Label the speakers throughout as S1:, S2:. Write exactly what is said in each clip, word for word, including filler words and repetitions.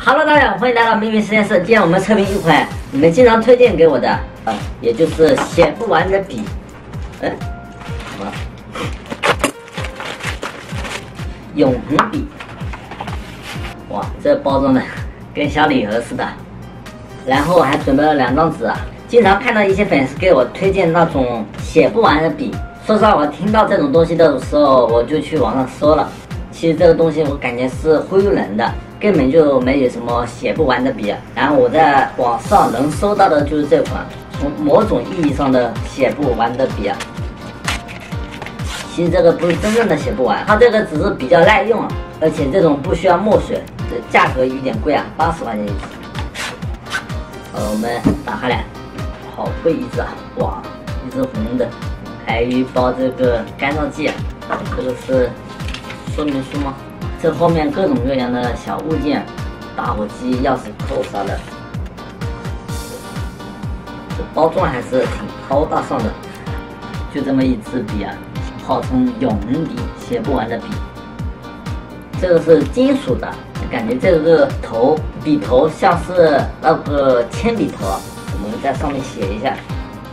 S1: Hello， 大家好，欢迎来到秘密实验室。今天我们测评一款你们经常推荐给我的，呃，也就是写不完的笔。哎，什么？永恒笔。哇，这包装的跟小礼盒似的。然后还准备了两张纸啊。经常看到一些粉丝给我推荐那种写不完的笔。说实话，我听到这种东西的时候，我就去网上搜了。其实这个东西我感觉是忽悠人的。 根本就没有什么写不完的笔，然后我在网上能搜到的就是这款，从某种意义上的写不完的笔啊。其实这个不是真正的写不完，它这个只是比较耐用啊，而且这种不需要墨水，这价格有点贵啊，八十块钱一支。呃，我们打开来，好贵一支啊，哇，一支红的，还有一包这个干燥剂啊，这个是说明书吗？ 这后面各种各样的小物件，打火机、钥匙扣啥的，这包装还是挺高大上的。就这么一支笔啊，号称永恒笔，写不完的笔。这个是金属的，感觉这个头笔头像是那个铅笔头啊。我们在上面写一下，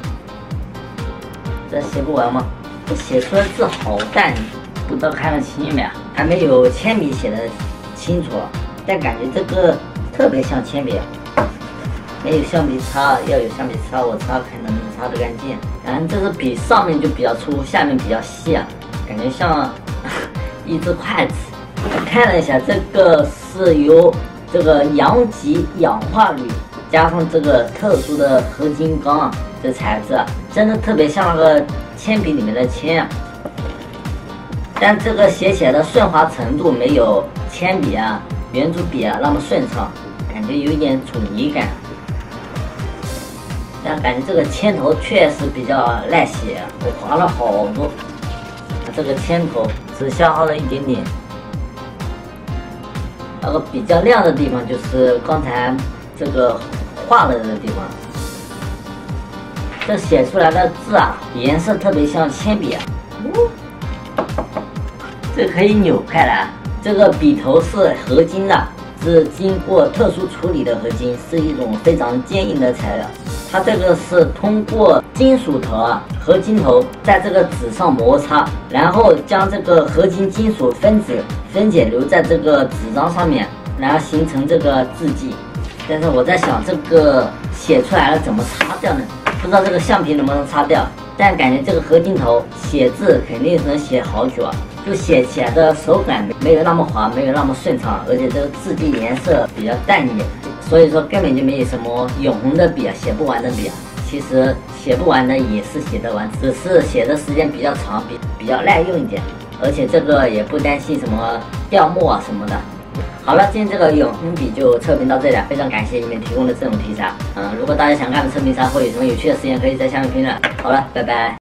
S1: 这写不完吗？这写出来字好淡。 不知道看得清没有？还没有铅笔写的清楚，但感觉这个特别像铅笔。没有橡皮擦，要有橡皮擦，我擦看能不能擦得干净。然后这支笔上面就比较粗，下面比较细啊，感觉像一只筷子。看了一下，这个是由这个阳极氧化铝加上这个特殊的合金钢啊，这材质啊，真的特别像那个铅笔里面的铅啊。 但这个写起来的顺滑程度没有铅笔啊、圆珠笔啊那么顺畅，感觉有一点阻尼感。但感觉这个铅头确实比较耐写，我划了好多。这个铅头只消耗了一点点。那个比较亮的地方就是刚才这个画了的地方。这写出来的字啊，颜色特别像铅笔啊。哦 这可以扭开来，这个笔头是合金的，是经过特殊处理的合金，是一种非常坚硬的材料。它这个是通过金属头啊、合金头在这个纸上摩擦，然后将这个合金金属分子分解留在这个纸张上面，然后形成这个字迹。但是我在想，这个写出来了怎么擦掉呢？不知道这个橡皮能不能擦掉，但感觉这个合金头写字肯定能写好久啊。 就写起来的手感没有那么滑，没有那么顺畅，而且这个字迹颜色比较淡一点，所以说根本就没有什么永恒的笔啊，写不完的笔啊。其实写不完的也是写得完，只是写的时间比较长，比比较耐用一点，而且这个也不担心什么掉墨啊什么的。好了，今天这个永恒笔就测评到这里了，非常感谢你们提供的这种题材。嗯，如果大家想看的测评材或有什么有趣的实验，可以在下面评论。好了，拜拜。